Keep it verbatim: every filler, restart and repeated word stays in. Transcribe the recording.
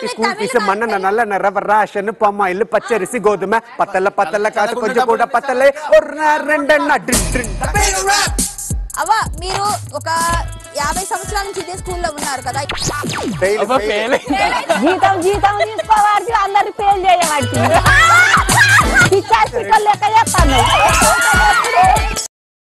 ఈ school fee మన్న నల్ల నర్ర రాషన్ పమ్మాయిలు పచ్చరిసి గోధుమ పత్తల పత్తల కాదు కొంచెం కూడా పత్తలే రెండన్న అవ్వ మీరు ఒక యాభై సంవత్సరాల నుంచి ఇదే స్కూల్లో ఉన్నారు కదా జీతం జీతం తీసుకోవాలి అందరు పేరు చేయబట్టి